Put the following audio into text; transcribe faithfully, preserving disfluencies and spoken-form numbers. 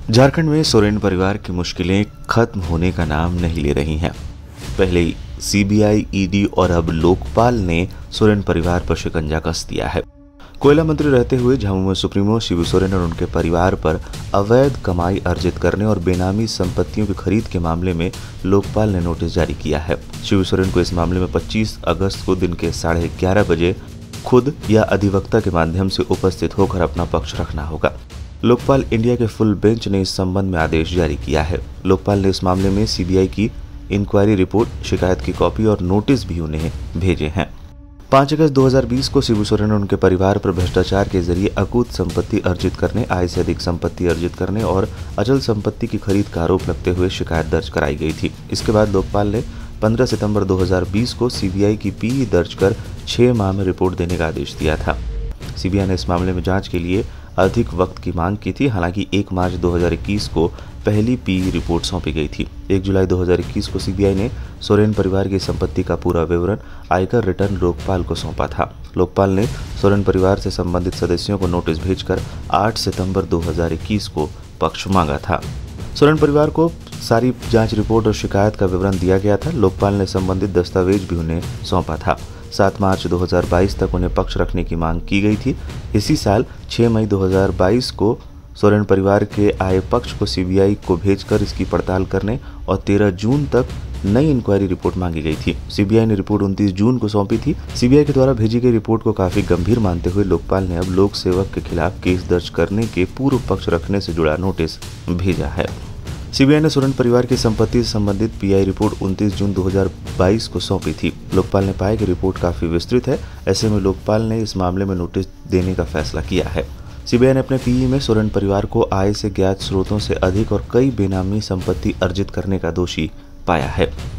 झारखंड में सोरेन परिवार की मुश्किलें खत्म होने का नाम नहीं ले रही हैं। पहले ही सीबीआई, ईडी और अब लोकपाल ने सोरेन परिवार पर शिकंजा कस दिया है। कोयला मंत्री रहते हुए झामुमो सुप्रीमो शिबू सोरेन और उनके परिवार पर अवैध कमाई अर्जित करने और बेनामी संपत्तियों की खरीद के मामले में लोकपाल ने नोटिस जारी किया है। शिबू सोरेन को इस मामले में पच्चीस अगस्त को दिन के साढ़े ग्यारह बजे खुद या अधिवक्ता के माध्यम से उपस्थित होकर अपना पक्ष रखना होगा। लोकपाल इंडिया के फुल बेंच ने इस संबंध में आदेश जारी किया है। लोकपाल ने इस मामले में सीबीआई की इंक्वायरी रिपोर्ट, शिकायत की कॉपी और नोटिस भी उन्हें भेजे हैं। पाँच अगस्त दो हज़ार बीस को शिबू सोरेन और उनके परिवार पर भ्रष्टाचार के जरिए अकूत संपत्ति अर्जित करने, आय से अधिक संपत्ति अर्जित करने और अचल संपत्ति की खरीद का आरोप लगते हुए शिकायत दर्ज कराई गई थी। इसके बाद लोकपाल ने पंद्रह सितंबर दो हज़ार बीस को सीबीआई की पीई दर्ज कर छह माह में रिपोर्ट देने का आदेश दिया था। सीबीआई ने इस मामले में जांच के लिए अधिक वक्त की मांग की थी। हालांकि एक मार्च दो हज़ार इक्कीस को पहली पीई रिपोर्ट सौंपी गई थी। एक जुलाई दो हज़ार इक्कीस को सीबीआई ने सोरेन परिवार की संपत्ति का पूरा विवरण आयकर रिटर्न लोकपाल को सौंपा था। लोकपाल ने सोरेन परिवार से संबंधित सदस्यों को नोटिस भेजकर आठ सितंबर दो हज़ार इक्कीस को पक्ष मांगा था। सोरेन परिवार को सारी जांच रिपोर्ट और शिकायत का विवरण दिया गया था। लोकपाल ने संबंधित दस्तावेज भी उन्हें सौंपा था। सात मार्च दो हज़ार बाईस तक उन्हें पक्ष रखने की मांग की गई थी। इसी साल छह मई दो हज़ार बाईस को सोरेन परिवार के आए पक्ष को सीबीआई को भेजकर इसकी पड़ताल करने और तेरह जून तक नई इंक्वायरी रिपोर्ट मांगी गई थी। सीबीआई ने रिपोर्ट उनतीस जून को सौंपी थी। सीबीआई के द्वारा भेजी गई रिपोर्ट को काफी गंभीर मानते हुए लोकपाल ने अब लोक सेवक के खिलाफ केस दर्ज करने के पूर्व पक्ष रखने से जुड़ा नोटिस भेजा है। सीबीआई ने सोरेन परिवार की संपत्ति से संबंधित पीआई रिपोर्ट उनतीस जून दो हज़ार बाईस को सौंपी थी। लोकपाल ने पाया कि रिपोर्ट काफी विस्तृत है। ऐसे में लोकपाल ने इस मामले में नोटिस देने का फैसला किया है। सीबीआई ने अपने पीई में सोरेन परिवार को आय से ज्ञात स्रोतों से अधिक और कई बेनामी संपत्ति अर्जित करने का दोषी पाया है।